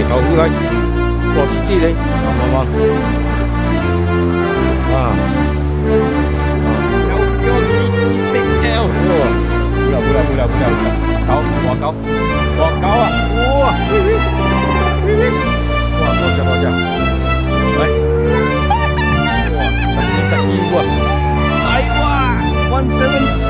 搞出来，哇，弟弟嘞，妈妈，啊，哇，高啊，哇，哇，多謝，嚟，哇，實意哇，係哇，17。